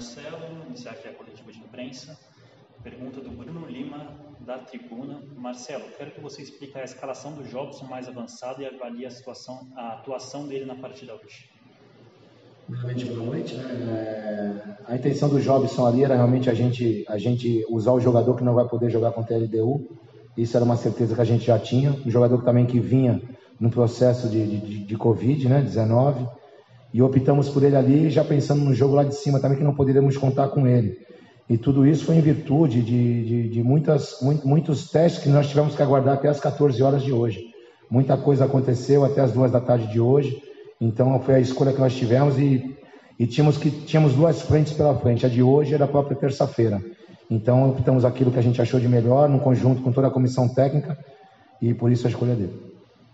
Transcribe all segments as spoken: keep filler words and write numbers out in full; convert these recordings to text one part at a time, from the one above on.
Marcelo, iniciar aqui a coletiva de imprensa. Pergunta do Bruno Lima, da Tribuna. Marcelo, quero que você explique a escalação do Jobson mais avançada e avalie a, situação, a atuação dele na partida hoje. Primeiramente, boa noite. Né? É, a intenção do Jobson ali era realmente a gente, a gente usar o jogador que não vai poder jogar contra a L D U. Isso era uma certeza que a gente já tinha. Um jogador também que vinha no processo de, de, de Covid, né, dezenove. E optamos por ele ali, já pensando no jogo lá de cima também, que não poderíamos contar com ele. E tudo isso foi em virtude de, de, de muitas, muito, muitos testes que nós tivemos que aguardar até as quatorze horas de hoje. Muita coisa aconteceu até as duas da tarde de hoje. Então foi a escolha que nós tivemos e, e tínhamos, que, tínhamos duas frentes pela frente. A de hoje era a própria terça-feira. Então optamos aquilo que a gente achou de melhor, no conjunto com toda a comissão técnica, e por isso a escolha dele.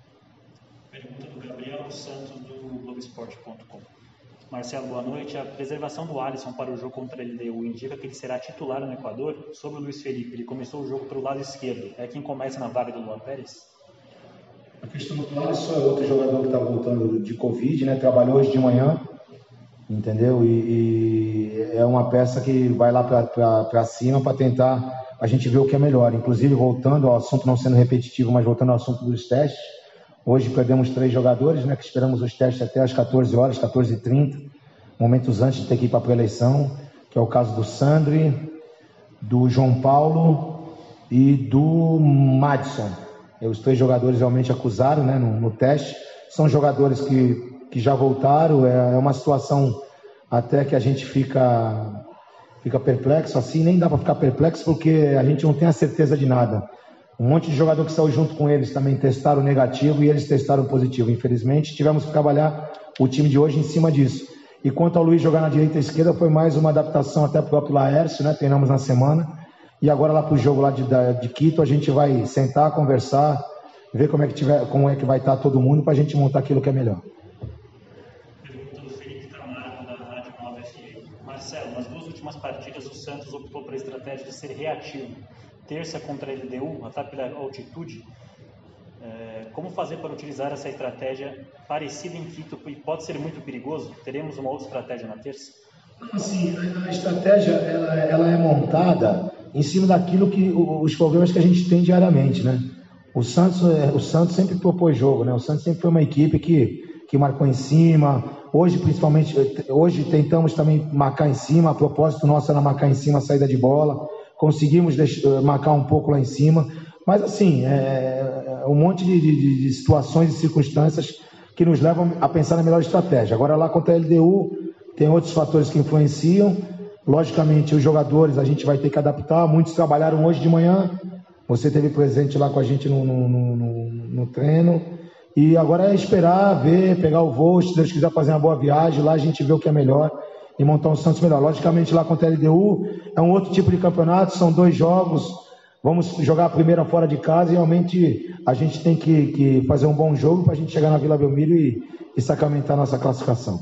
Pergunta do Gabriel Santos, do Globoesporte ponto com. Marcelo, boa noite. A preservação do Alisson para o jogo contra a L D U indica que ele será titular no Equador? Sobre o Luiz Felipe, ele começou o jogo pelo lado esquerdo. É quem começa na vaga do Luan Pérez? A questão do Alisson é outro jogador que está voltando de Covid, né? Trabalhou hoje de manhã, entendeu? E, e é uma peça que vai lá para cima para tentar a gente ver o que é melhor. Inclusive, voltando ao assunto, não sendo repetitivo, mas voltando ao assunto dos testes, hoje perdemos três jogadores, né? Que esperamos os testes até às quatorze horas, quatorze e trinta, momentos antes de ter que ir para a pré-eleição, que é o caso do Sandri, do João Paulo e do Madison. Os três jogadores realmente acusaram, né, no, no teste. São jogadores que, que já voltaram. É, é uma situação até que a gente fica, fica perplexo. Assim, nem dá para ficar perplexo porque a gente não tem a certeza de nada. Um monte de jogador que saiu junto com eles também testaram negativo e eles testaram positivo. Infelizmente, tivemos que trabalhar o time de hoje em cima disso. E quanto ao Luiz jogar na direita e esquerda, foi mais uma adaptação até para o próprio Laércio, né? Treinamos na semana. E agora lá para o jogo lá de, de Quito, a gente vai sentar, conversar, ver como é que, tiver, como é que vai estar todo mundo para a gente montar aquilo que é melhor. Pergunta do Felipe Camargo, da Rádio nove F M. Marcelo, nas duas últimas partidas, o Santos optou pela estratégia de ser reativo. Terça contra a L D U, ataque pela altitude. É, como fazer para utilizar essa estratégia parecida em Quito e pode ser muito perigoso? Teremos uma outra estratégia na terça? Assim, a estratégia ela, ela é montada em cima daquilo que os problemas que a gente tem diariamente, né? O Santos, o Santos sempre propôs jogo, né? O Santos sempre foi uma equipe que, que marcou em cima. Hoje, principalmente, hoje tentamos também marcar em cima. A propósito nosso era marcar em cima a saída de bola. Conseguimos deixar, marcar um pouco lá em cima. Mas, assim, é, é um monte de, de, de situações e circunstâncias que nos levam a pensar na melhor estratégia. Agora, lá contra a L D U, tem outros fatores que influenciam. Logicamente, os jogadores a gente vai ter que adaptar. Muitos trabalharam hoje de manhã. Você esteve presente lá com a gente no, no, no, no treino. E agora é esperar, ver, pegar o voo. Se Deus quiser fazer uma boa viagem, lá a gente vê o que é melhor e montar um Santos melhor. Logicamente, lá contra a L D U é um outro tipo de campeonato. São dois jogos. Vamos jogar a primeira fora de casa e realmente a gente tem que, que fazer um bom jogo para a gente chegar na Vila Belmiro e, e sacramentar a nossa classificação.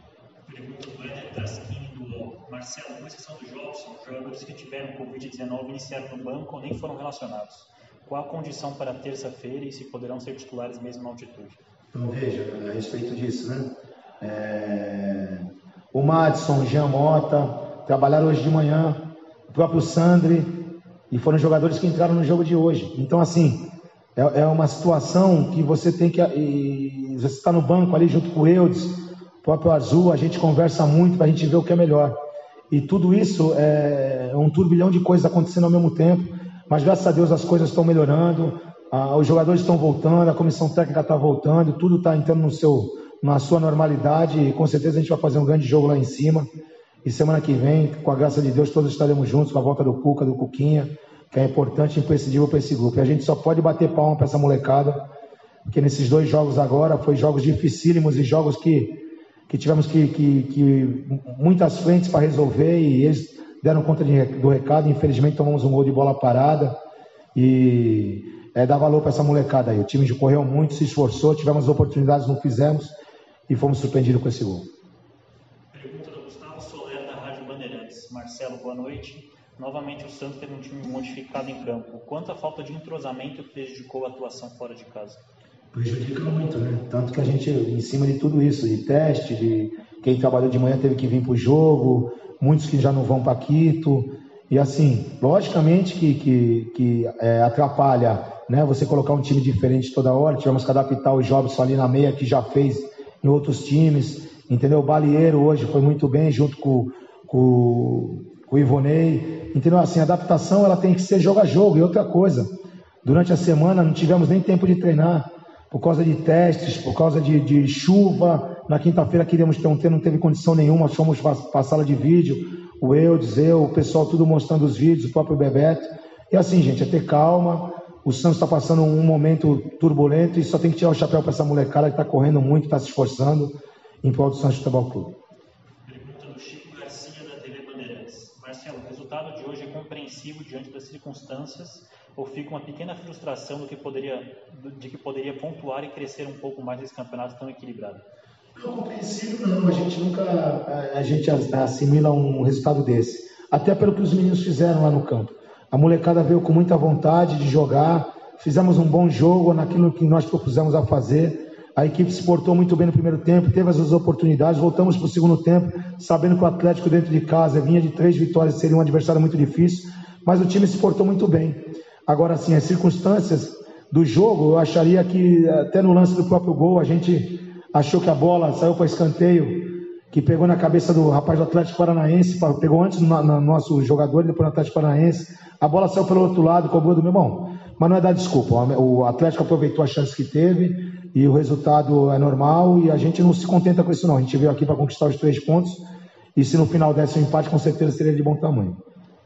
Marcelo, com exceção do Jobson, os jogadores que tiveram Covid dezenove iniciaram no banco ou nem foram relacionados. Qual a condição para terça-feira e se poderão ser titulares mesmo na altitude? Então, veja, a respeito disso, né? É... O Madison, o Jean Mota, trabalharam hoje de manhã, o próprio Sandri, e foram jogadores que entraram no jogo de hoje. Então, assim, é, é uma situação que você tem que... E você está no banco ali junto com o Eudes, o próprio Azul, a gente conversa muito para a gente ver o que é melhor. E tudo isso é um turbilhão de coisas acontecendo ao mesmo tempo, mas graças a Deus as coisas estão melhorando, ah, os jogadores estão voltando, a comissão técnica está voltando, tudo está entrando no seu, na sua normalidade e com certeza a gente vai fazer um grande jogo lá em cima. E semana que vem, com a graça de Deus, todos estaremos juntos com a volta do Cuca, do Cuquinha, que é importante e imprescindível para esse grupo. E a gente só pode bater palma para essa molecada, porque nesses dois jogos agora, foi jogos dificílimos e jogos que que tivemos que, que, que muitas frentes para resolver e eles deram conta de, do recado. Infelizmente tomamos um gol de bola parada e é, dá valor para essa molecada aí. O time correu muito, se esforçou, tivemos oportunidades, não fizemos e fomos surpreendidos com esse gol. Pergunta do Gustavo Soler, da Rádio Bandeirantes. Marcelo, boa noite. Novamente o Santos teve um time modificado em campo. Quanto a falta de entrosamento prejudicou a atuação fora de casa? Prejudica muito, né? Tanto que a gente, em cima de tudo isso, de teste, de quem trabalhou de manhã teve que vir para o jogo, muitos que já não vão para Quito. E assim, logicamente que, que, que é, atrapalha, né, você colocar um time diferente toda hora. Tivemos que adaptar o Jobson ali na meia, que já fez em outros times, entendeu? O Balieiro hoje foi muito bem, junto com, com, com o Ivonei, entendeu? Assim, a adaptação ela tem que ser jogo a jogo. E outra coisa, durante a semana não tivemos nem tempo de treinar, por causa de testes, por causa de, de chuva. Na quinta-feira queríamos ter um treino, não teve condição nenhuma, fomos para a sala de vídeo, o Eudes, eu, o pessoal tudo mostrando os vídeos, o próprio Bebeto. E assim, gente, é ter calma. O Santos está passando um momento turbulento e só tem que tirar o chapéu para essa molecada que está correndo muito, está se esforçando em prol do Santos Futebol Clube. Pergunta do Chico Garcia, da T V Bandeirantes. Marcelo, o resultado de hoje é compreensível diante das circunstâncias ou fica uma pequena frustração do que poderia, de que poderia pontuar e crescer um pouco mais nesse campeonato tão equilibrado? Não, compreensível não, a gente nunca a, a gente assimila um resultado desse, até pelo que os meninos fizeram lá no campo. A molecada veio com muita vontade de jogar, fizemos um bom jogo naquilo que nós propusemos a fazer, a equipe se portou muito bem no primeiro tempo, teve as suas oportunidades, voltamos para o segundo tempo, sabendo que o Atlético dentro de casa vinha de três vitórias, seria um adversário muito difícil, mas o time se portou muito bem. Agora sim, as circunstâncias do jogo, eu acharia que até no lance do próprio gol, a gente achou que a bola saiu para escanteio, que pegou na cabeça do rapaz do Atlético Paranaense, pegou antes no, no nosso jogador e depois no Atlético Paranaense, a bola saiu pelo outro lado, cobrou do meu irmão. Mas não é dar desculpa, o Atlético aproveitou a chance que teve e o resultado é normal e a gente não se contenta com isso não, a gente veio aqui para conquistar os três pontos e se no final desse um empate, com certeza seria de bom tamanho.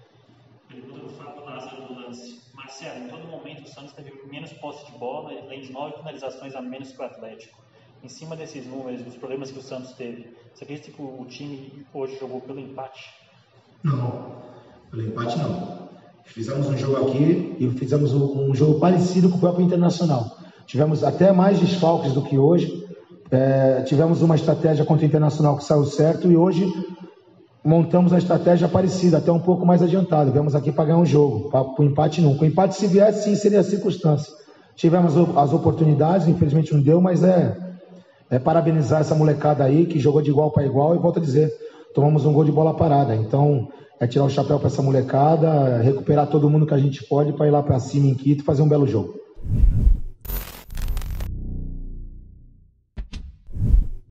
Marcelo, em todo momento o Santos teve menos posse de bola, além de nove finalizações a menos que o Atlético. Em cima desses números, dos problemas que o Santos teve, você acredita que o time hoje jogou pelo empate? Não, pelo empate não. Fizemos um jogo aqui e fizemos um jogo parecido com o próprio Internacional. Tivemos até mais desfalques do que hoje. É, tivemos uma estratégia contra o Internacional que saiu certo e hoje montamos a estratégia parecida, até um pouco mais adiantado. Viemos aqui para ganhar um jogo, para o empate não. Com o empate, se viesse, sim, seria a circunstância. Tivemos as oportunidades, infelizmente não deu, mas é, é parabenizar essa molecada aí que jogou de igual para igual e volto a dizer, tomamos um gol de bola parada. Então, é tirar o chapéu para essa molecada, recuperar todo mundo que a gente pode para ir lá para cima em Quito e fazer um belo jogo.